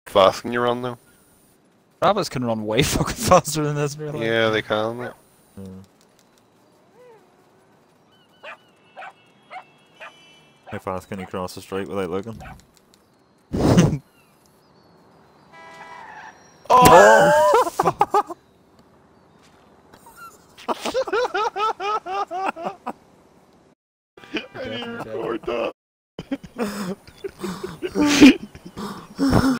fast can you run though? Rabbits can run way fucking faster than this in real life. Yeah, they can. Mate. How fast can you cross the street without looking? Oh! Fuck. I didn't